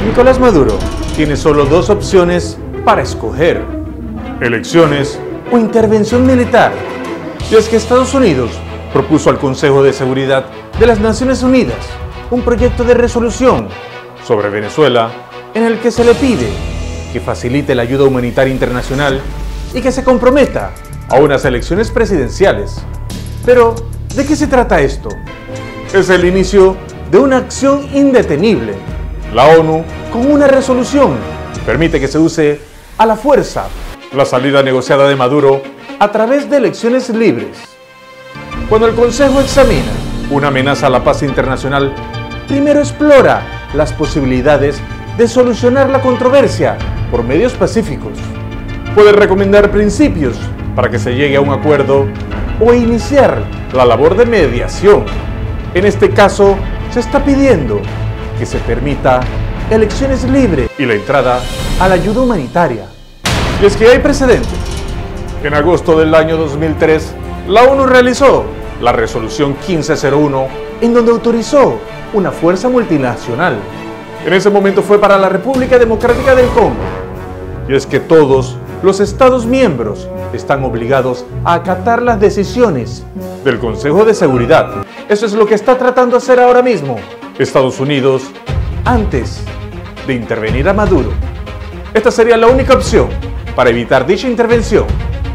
Nicolás Maduro tiene solo dos opciones para escoger: elecciones o intervención militar. Y es que Estados Unidos propuso al Consejo de Seguridad de las Naciones Unidas un proyecto de resolución sobre Venezuela en el que se le pide que facilite la ayuda humanitaria internacional y que se comprometa a unas elecciones presidenciales. Pero, ¿de qué se trata esto? Es el inicio de una acción indetenible. La ONU, con una resolución, permite que se use a la fuerza la salida negociada de Maduro a través de elecciones libres. Cuando el Consejo examina una amenaza a la paz internacional, primero explora las posibilidades de solucionar la controversia por medios pacíficos. Puede recomendar principios para que se llegue a un acuerdo o iniciar la labor de mediación. En este caso, se está pidiendo que se permita elecciones libres y la entrada a la ayuda humanitaria. Y es que hay precedentes. En agosto del año 2003, la ONU realizó la resolución 1501, en donde autorizó una fuerza multinacional. En ese momento fue para la República Democrática del Congo. Y es que todos los Estados miembros están obligados a acatar las decisiones del Consejo de Seguridad. Eso es lo que está tratando de hacer ahora mismo Estados Unidos antes de intervenir a Maduro. Esta sería la única opción para evitar dicha intervención.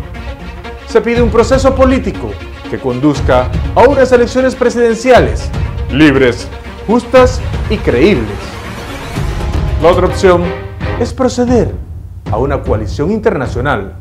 Se pide un proceso político que conduzca a unas elecciones presidenciales libres, justas y creíbles. La otra opción es proceder a una coalición internacional.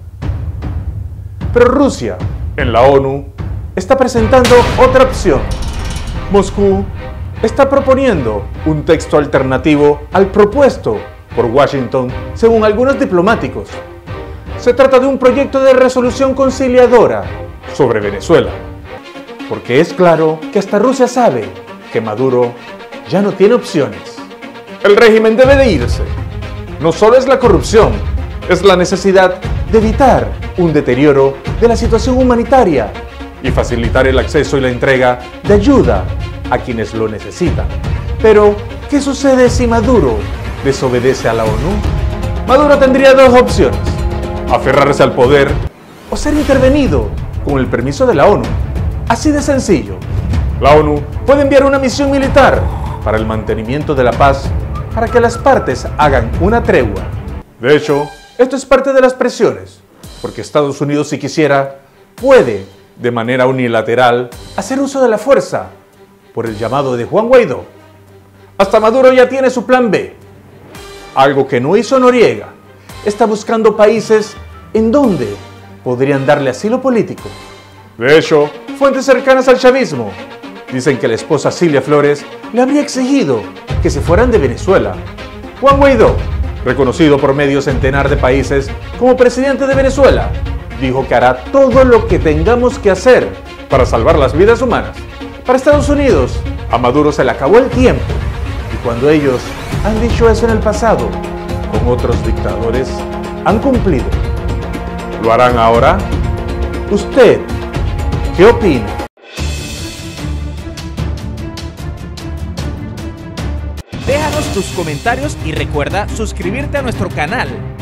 Pero Rusia, en la ONU, está presentando otra opción. Moscú está proponiendo un texto alternativo al propuesto por Washington, según algunos diplomáticos. Se trata de un proyecto de resolución conciliadora sobre Venezuela, porque es claro que hasta Rusia sabe que Maduro ya no tiene opciones. El régimen debe de irse. No solo es la corrupción, es la necesidad de evitar un deterioro de la situación humanitaria y facilitar el acceso y la entrega de ayuda a quienes lo necesitan. Pero, ¿qué sucede si Maduro desobedece a la ONU? Maduro tendría dos opciones: aferrarse al poder o ser intervenido con el permiso de la ONU. Así de sencillo. La ONU puede enviar una misión militar para el mantenimiento de la paz, para que las partes hagan una tregua. De hecho, esto es parte de las presiones, porque Estados Unidos, si quisiera, puede, de manera unilateral, hacer uso de la fuerza, por el llamado de Juan Guaidó. Hasta Maduro ya tiene su plan B, algo que no hizo Noriega. Está buscando países en donde podrían darle asilo político. De hecho, fuentes cercanas al chavismo dicen que la esposa Cilia Flores le habría exigido que se fueran de Venezuela. Juan Guaidó, reconocido por medio centenar de países como presidente de Venezuela, dijo que hará todo lo que tengamos que hacer para salvar las vidas humanas. Para Estados Unidos, a Maduro se le acabó el tiempo. Y cuando ellos han dicho eso en el pasado, con otros dictadores, han cumplido. ¿Lo harán ahora? ¿Usted qué opina? Déjanos tus comentarios y recuerda suscribirte a nuestro canal.